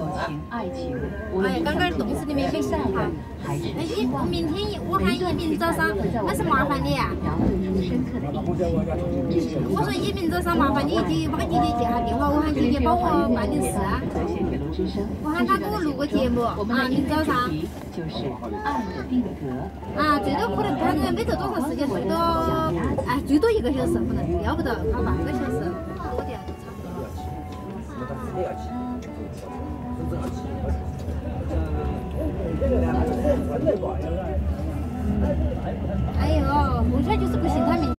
哎，刚刚洞室里面没事哈。哎，明天我喊一鸣早上，那是麻烦你啊。我说一鸣早上麻烦你去帮姐姐接下电话，我喊姐姐帮我办点事啊。我喊她给我录个节目啊，明早上。啊，最多可能他们没做多长时间，最多哎最多1个小时，可能要不到快半个小时。多点就差不多。哎呦，红圈就是不行，他明。